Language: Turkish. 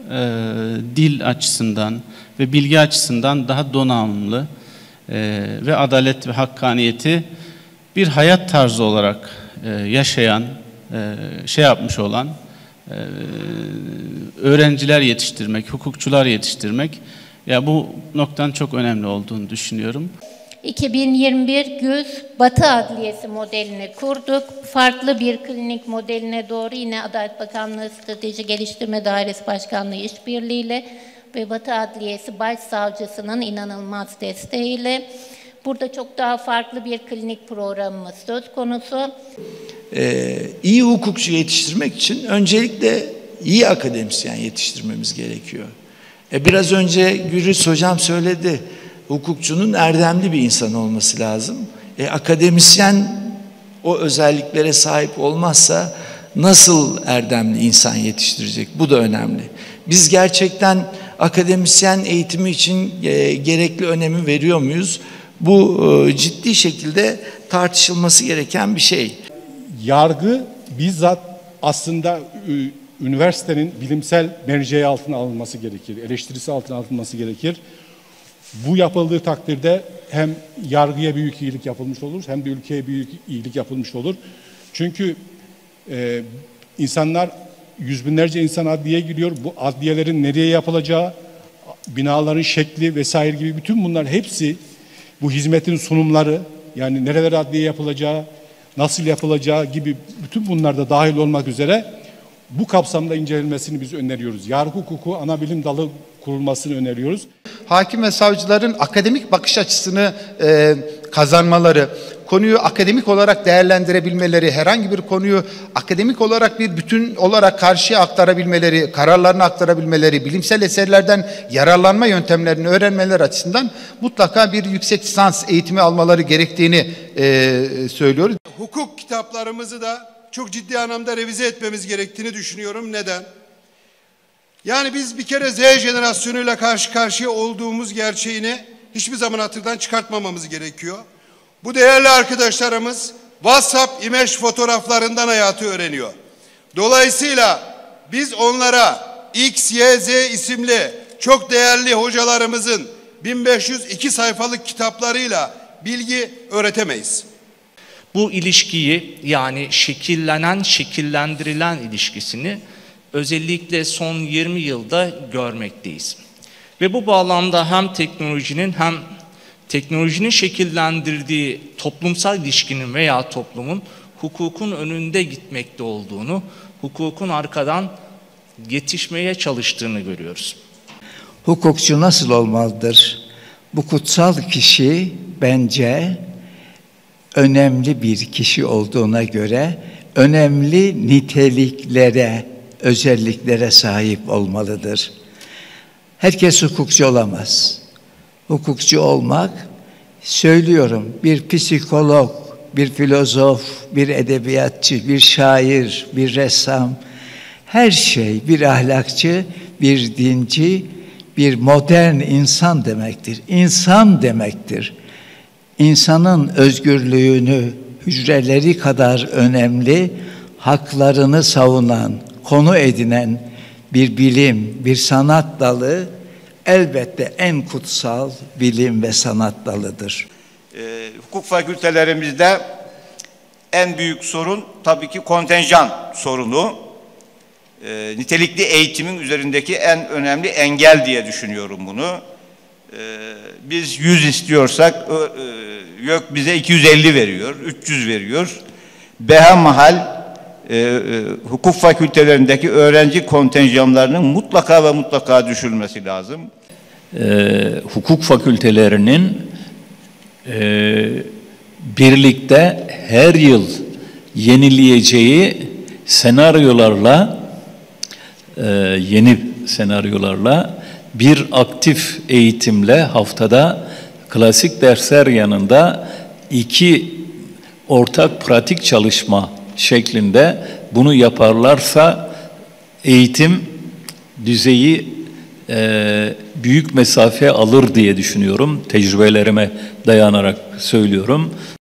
dil açısından ve bilgi açısından daha donanımlı ve adalet ve hakkaniyeti bir hayat tarzı olarak yaşayan, yapmış olan öğrenciler yetiştirmek, hukukçular yetiştirmek, ya bu noktanın çok önemli olduğunu düşünüyorum. 2021 GÜZ Batı Adliyesi modelini kurduk. Farklı bir klinik modeline doğru yine Adalet Bakanlığı Strateji Geliştirme Dairesi Başkanlığı işbirliğiyle ve Batı Adliyesi Başsavcısının inanılmaz desteğiyle burada çok daha farklı bir klinik programımız söz konusu. İyi hukukçu yetiştirmek için öncelikle iyi akademisyen yetiştirmemiz gerekiyor. Biraz önce Gürüz Hocam söyledi. Hukukçunun erdemli bir insan olması lazım. Akademisyen o özelliklere sahip olmazsa nasıl erdemli insan yetiştirecek? Bu da önemli. Biz gerçekten akademisyen eğitimi için gerekli önemi veriyor muyuz? Bu ciddi şekilde tartışılması gereken bir şey. Yargı bizzat aslında üniversitenin bilimsel merceği altına alınması gerekir. Eleştirisi altına alınması gerekir. Bu yapıldığı takdirde hem yargıya büyük iyilik yapılmış olur, hem de ülkeye büyük iyilik yapılmış olur. Çünkü insanlar, yüz binlerce insan adliyeye giriyor. Bu adliyelerin nereye yapılacağı, binaların şekli vesaire gibi bütün bunlar hepsi, bu hizmetin sunumları, yani nerelere adliye yapılacağı, nasıl yapılacağı gibi bütün bunlar da dahil olmak üzere bu kapsamda incelenmesini biz öneriyoruz. Yargı hukuku ana bilim dalı kurulmasını öneriyoruz. Hakim ve savcıların akademik bakış açısını kazanmaları, konuyu akademik olarak değerlendirebilmeleri, herhangi bir konuyu akademik olarak bir bütün olarak karşıya aktarabilmeleri, kararlarını aktarabilmeleri, bilimsel eserlerden yararlanma yöntemlerini öğrenmeleri açısından mutlaka bir yüksek lisans eğitimi almaları gerektiğini söylüyoruz. Hukuk kitaplarımızı da çok ciddi anlamda revize etmemiz gerektiğini düşünüyorum. Neden? Yani biz bir kere Z jenerasyonuyla karşı karşıya olduğumuz gerçeğini hiçbir zaman hatırdan çıkartmamamız gerekiyor. Bu değerli arkadaşlarımız WhatsApp imaj fotoğraflarından hayatı öğreniyor. Dolayısıyla biz onlara X, Y, Z isimli çok değerli hocalarımızın 1502 sayfalık kitaplarıyla bilgi öğretemeyiz. Bu ilişkiyi, yani şekillenen, şekillendirilen ilişkisini özellikle son 20 yılda görmekteyiz. Ve bu bağlamda hem teknolojinin şekillendirdiği toplumsal ilişkinin veya toplumun hukukun önünde gitmekte olduğunu, hukukun arkadan yetişmeye çalıştığını görüyoruz. Hukukçu nasıl olmalıdır? Bu kutsal kişi bence önemli bir kişi olduğuna göre önemli niteliklere, özelliklere sahip olmalıdır. Herkes hukukçu olamaz. Hukukçu olmak, söylüyorum, bir psikolog, bir filozof, bir edebiyatçı, bir şair, bir ressam, her şey, bir ahlakçı, bir dinci, bir modern insan demektir. İnsan demektir. İnsanın özgürlüğünü hücreleri kadar önemli, haklarını savunan, konu edinen bir bilim, bir sanat dalı elbette en kutsal bilim ve sanat dalıdır. Hukuk fakültelerimizde en büyük sorun tabii ki kontenjan sorunu. Nitelikli eğitimin üzerindeki en önemli engel diye düşünüyorum bunu. Biz 100 istiyorsak YÖK bize 250 veriyor, 300 veriyor. Behemahal hukuk fakültelerindeki öğrenci kontenjanlarının mutlaka ve mutlaka düşürülmesi lazım. Hukuk fakültelerinin birlikte her yıl yenileyeceği senaryolarla, yeni senaryolarla bir aktif eğitimle haftada klasik dersler yanında 2 ortak pratik çalışma şeklinde bunu yaparlarsa eğitim düzeyi büyük mesafe alır diye düşünüyorum. Tecrübelerime dayanarak söylüyorum.